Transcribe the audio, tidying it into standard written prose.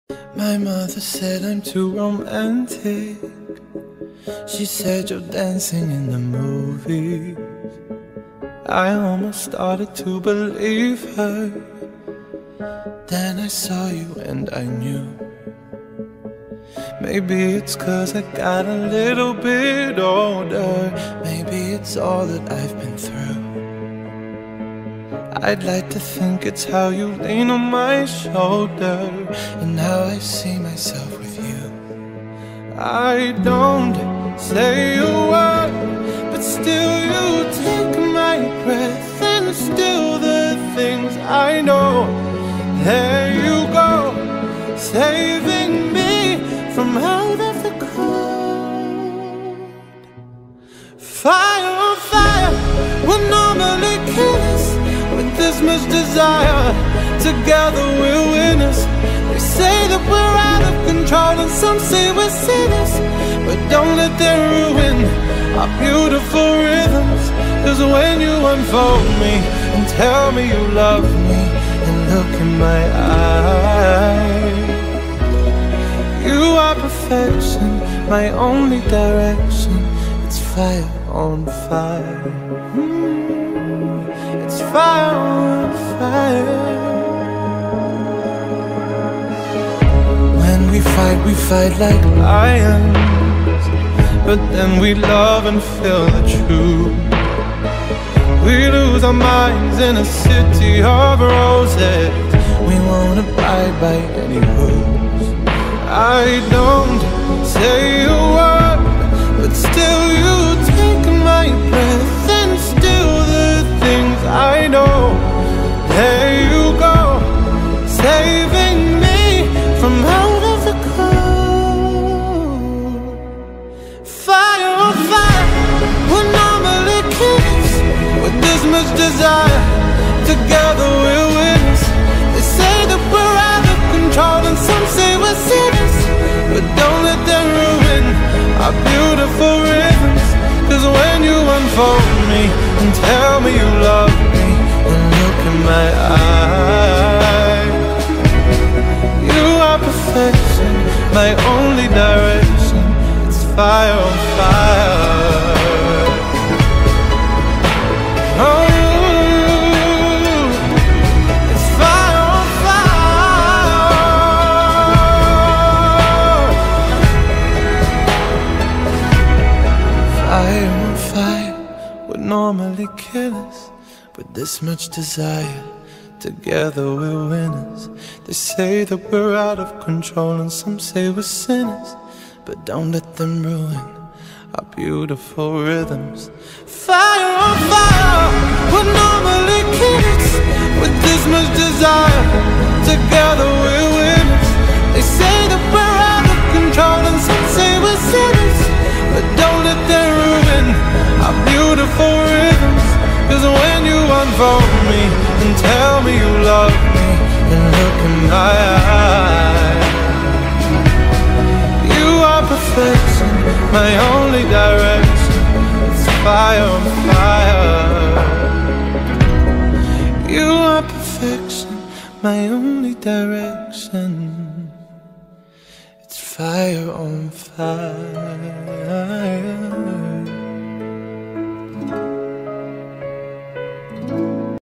My mother said I'm too romantic. She said you're dancing in the movies. I almost started to believe her. Then I saw you and I knew. Maybe it's 'cause I got a little bit older. Maybe it's all that I've been through. I'd like to think it's how you lean on my shoulder and how I see myself with you. I don't say a word, but still you take my breath and still the things I know. There you go, saving me from out of the cold. Fire on fire will normally kill us. With this much desire, together we're winners. They say that we're out of control and some say we're sinners, but don't let them ruin our beautiful rhythms. 'Cause when you unfold me and tell me you love me and look in my eyes, you are perfection, my only direction. It's fire on fire. It's fire on fire. When we fight like lions, but then we love and feel the truth. We lose our minds in a city of roses. We won't abide by any rules. I don't say a word, but still you take my breath and still the things I know. There you go, saving me from out of the cold. Fire on fire will normally kill us. With this much desire, together we're winners. They say that we're out of control and some say we're sinners, but don't let them ruin our beautiful rhythms. 'Cause when you unfold me and tell me you love me and look in my eyes, you are perfection, my only direction. It's fire on fire. Oh, it's fire on fire. Fire on fire would normally kill us. With this much desire, together we're winners. They say that we're out of control and some say we're sinners, but don't let them ruin our beautiful rhythms. Fire on fire would normally kill us. With this much desire, together we're winners. They say that we're out of control and some say we're sinners, but don't let them ruin our beautiful rhythms. 'Cause when you unfold me and tell me you love me and look in my eyes, you are perfection, my only direction. It's fire on fire. You are perfection, my only direction. It's fire on fire.